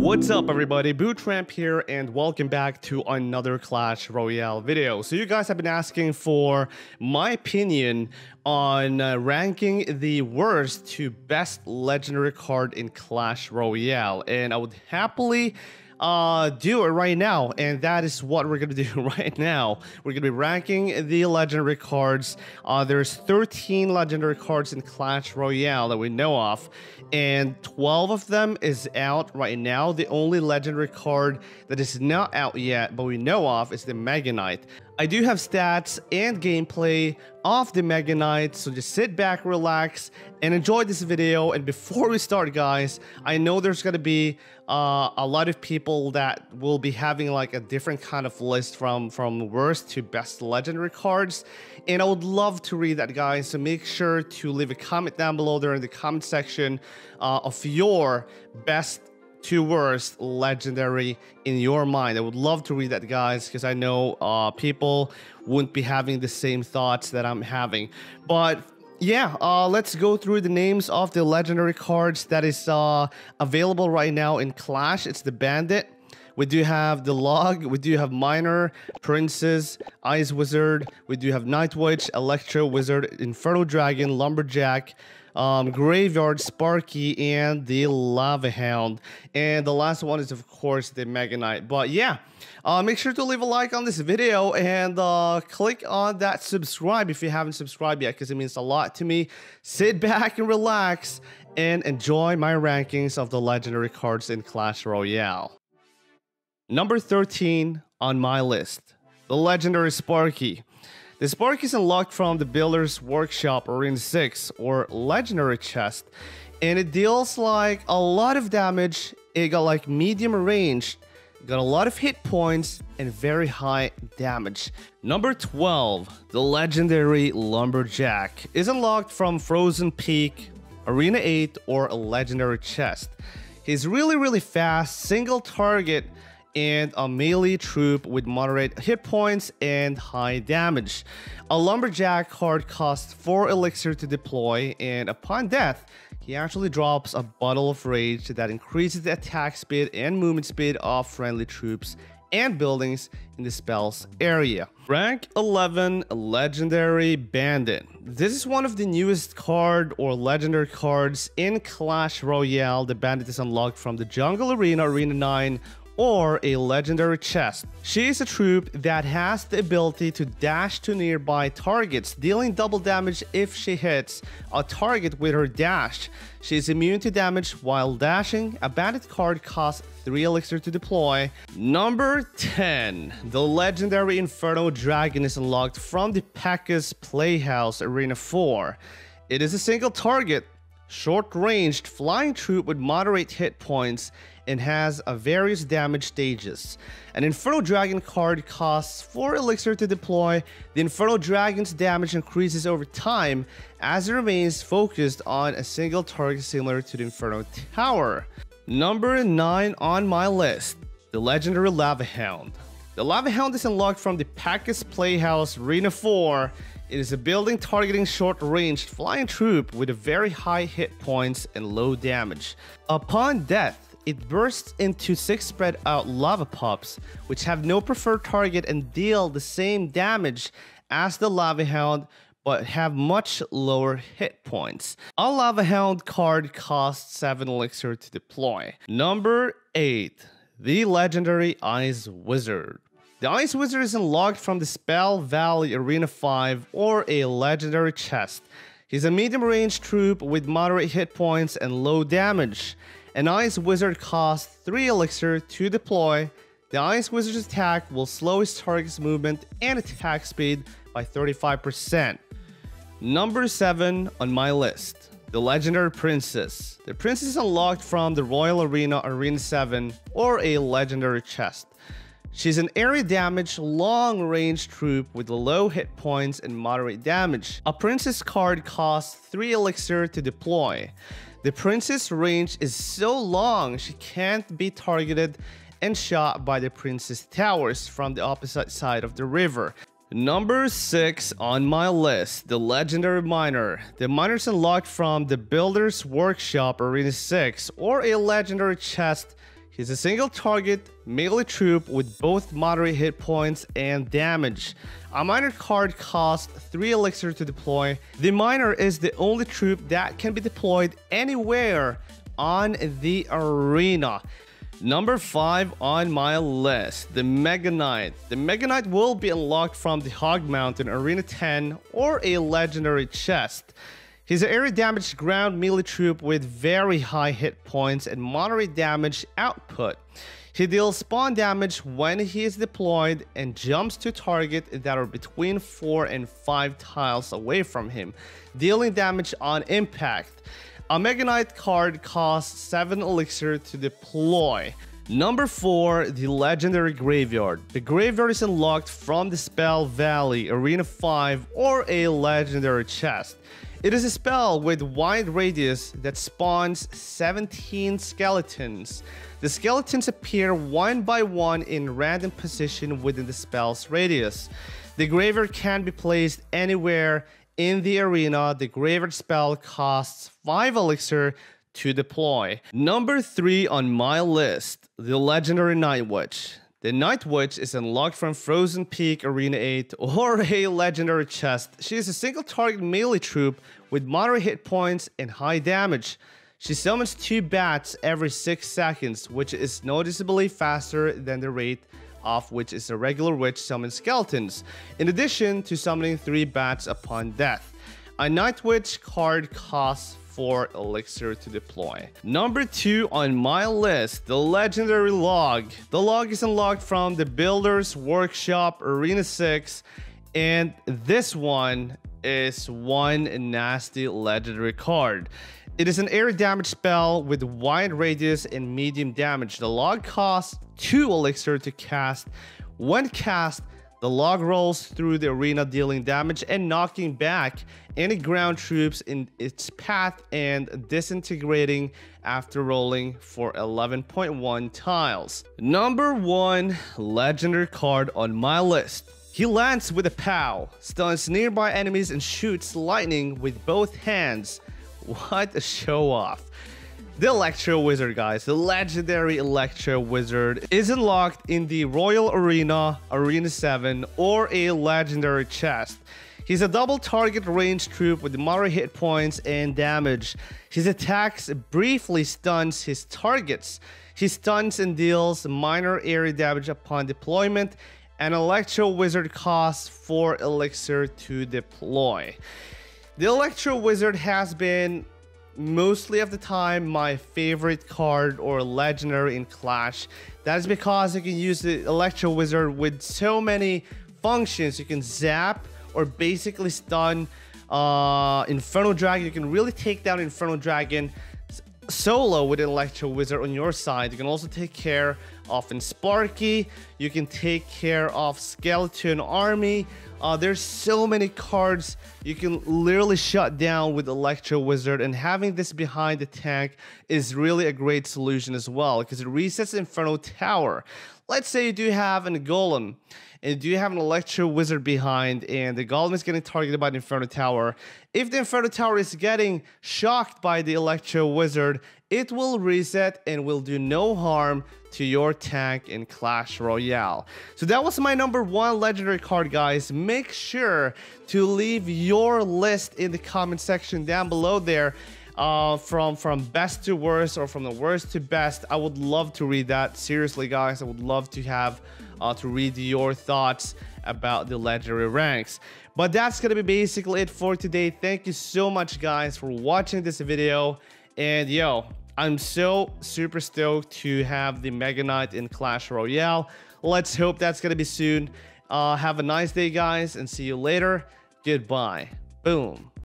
What's up everybody, Bootramp here and welcome back to another Clash Royale video. So you guys have been asking for my opinion on ranking the worst to best legendary card in Clash Royale, and I would happily do it right now, and that is what we're gonna do right now. We're gonna be ranking the legendary cards. There's 13 legendary cards in Clash Royale that we know of, and 12 of them is out right now. The only legendary card that is not out yet but we know of is the Mega Knight. I do have stats and gameplay of the Mega Knight, so just sit back, relax, and enjoy this video. And before we start, guys, I know there's gonna be a lot of people that will be having like a different kind of list from worst to best legendary cards, and I would love to read that, guys. So make sure to leave a comment down below there in the comment section of your best to worst legendary in your mind. I would love to read that, guys, because I know people wouldn't be having the same thoughts that I'm having. But yeah, let's go through the names of the legendary cards that is available right now in Clash. It's the Bandit. We do have the Log, we do have Miner, Princess, Ice Wizard, we do have Night Witch, Electro Wizard, Inferno Dragon, Lumberjack, Graveyard, Sparky, and the Lava Hound. And the last one is, of course, the Mega Knight. But yeah, make sure to leave a like on this video and click on that subscribe if you haven't subscribed yet, because it means a lot to me. Sit back and relax and enjoy my rankings of the legendary cards in Clash Royale. Number 13 on my list, the legendary Sparky. The Sparky is unlocked from the Builder's Workshop Arena 6 or Legendary Chest, and it deals like a lot of damage. It got like medium range, got a lot of hit points, and very high damage. Number 12, the legendary Lumberjack, is unlocked from Frozen Peak, Arena 8, or a Legendary Chest. He's really fast, single target, and a melee troop with moderate hit points and high damage. A Lumberjack card costs 4 elixir to deploy, and upon death, he actually drops a Bottle of Rage that increases the attack speed and movement speed of friendly troops and buildings in the spell's area. Rank 11, Legendary Bandit. This is one of the newest card or legendary cards in Clash Royale. The Bandit is unlocked from the Jungle Arena, Arena 9, or a Legendary Chest. She is a troop that has the ability to dash to nearby targets, dealing double damage if she hits a target with her dash. She is immune to damage while dashing. A Bandit card costs 3 elixir to deploy. Number 10, the legendary Inferno Dragon is unlocked from the P.E.K.K.A.'s Playhouse Arena 4. It is a single target, short-ranged flying troop with moderate hit points and has a various damage stages. An Inferno Dragon card costs 4 elixir to deploy. The Inferno Dragon's damage increases over time as it remains focused on a single target, similar to the Inferno Tower. Number 9 on my list, the legendary Lava Hound. The Lava Hound is unlocked from the P.E.K.K.A.'s Playhouse Arena 4. It is a building targeting short-ranged flying troop with a very high hit points and low damage. Upon death, it bursts into 6 spread out lava pops, which have no preferred target and deal the same damage as the Lava Hound, but have much lower hit points. A Lava Hound card costs 7 elixir to deploy. Number 8, the legendary Ice Wizard. The Ice Wizard is unlocked from the Spell Valley Arena 5 or a Legendary Chest. He's a medium-range troop with moderate hit points and low damage. An Ice Wizard costs 3 elixir to deploy. The Ice Wizard's attack will slow his target's movement and attack speed by 35%. Number 7 on my list, the legendary Princess. The Princess is unlocked from the Royal Arena Arena 7 or a Legendary Chest. She's an area damage, long-range troop with low hit points and moderate damage. A Princess card costs 3 elixir to deploy. The Princess range is so long she can't be targeted and shot by the Princess Towers from the opposite side of the river. Number 6 on my list, the legendary Miner. The Miner is unlocked from the Builder's Workshop Arena 6 or a Legendary Chest. He's a single target melee troop with both moderate hit points and damage. A miner card costs 3 elixir to deploy. The miner is the only troop that can be deployed anywhere on the arena. Number 5 on my list, the Mega Knight. The Mega Knight will be unlocked from the Hog Mountain Arena 10 or a legendary chest. He's an area damage ground melee troop with very high hit points and moderate damage output. He deals spawn damage when he is deployed and jumps to target that are between 4 and 5 tiles away from him, dealing damage on impact. A Mega Knight card costs 7 elixir to deploy. Number 4, the Legendary Graveyard. The Graveyard is unlocked from the Spell Valley, Arena 5, or a legendary chest. It is a spell with wide radius that spawns 17 skeletons. The skeletons appear one by one in random position within the spell's radius. The Graveyard can be placed anywhere in the arena. The Graveyard spell costs 5 elixir to deploy. Number 3 on my list, the Legendary Night Witch. The Night Witch is unlocked from Frozen Peak Arena 8 or a legendary chest. She is a single target melee troop with moderate hit points and high damage. She summons 2 bats every 6 seconds, which is noticeably faster than the rate of which is a regular witch summons skeletons, in addition to summoning 3 bats upon death. A Night Witch card costs 4 elixir to deploy. Number 2 on my list, the Legendary Log. The Log is unlocked from the Builder's Workshop Arena 6, and this one is one nasty legendary card. It is an area damage spell with wide radius and medium damage. The Log costs 2 elixir to cast. When cast, the Log rolls through the arena, dealing damage and knocking back any ground troops in its path and disintegrating after rolling for 11.1 tiles. Number 1 legendary card on my list. He lands with a POW, stuns nearby enemies and shoots lightning with both hands. What a show off. The Electro Wizard, guys, the legendary Electro Wizard is unlocked in the Royal Arena, Arena 7, or a legendary chest. He's a double target range troop with moderate hit points and damage. His attacks briefly stuns his targets. He stuns and deals minor area damage upon deployment. An Electro Wizard costs 4 elixir to deploy. The Electro Wizard has been mostly of the time my favorite card or legendary in Clash. That is because you can use the Electro Wizard with so many functions. You can zap or basically stun Inferno Dragon. You can really take down Inferno Dragon solo with an Electro Wizard on your side. You can also take care of Sparky. You can take care of Skeleton Army. There's so many cards you can literally shut down with Electro Wizard, and having this behind the tank is really a great solution as well, because it resets Inferno Tower. Let's say you do have a Golem and do you have an Electro Wizard behind, and the Golem is getting targeted by the Inferno Tower. If the Inferno Tower is getting shocked by the Electro Wizard, it will reset and will do no harm to your tank in Clash Royale. So that was my number 1 legendary card, guys. Make sure to leave your list in the comment section down below there, from best to worst or from the worst to best. I would love to read that. Seriously, guys, I would love to have to read your thoughts about the legendary ranks. But that's gonna be basically it for today. Thank you so much, guys, for watching this video. And yo, I'm so super stoked to have the Mega Knight in Clash Royale. Let's hope that's gonna be soon. Have a nice day, guys, and see you later. Goodbye. Boom.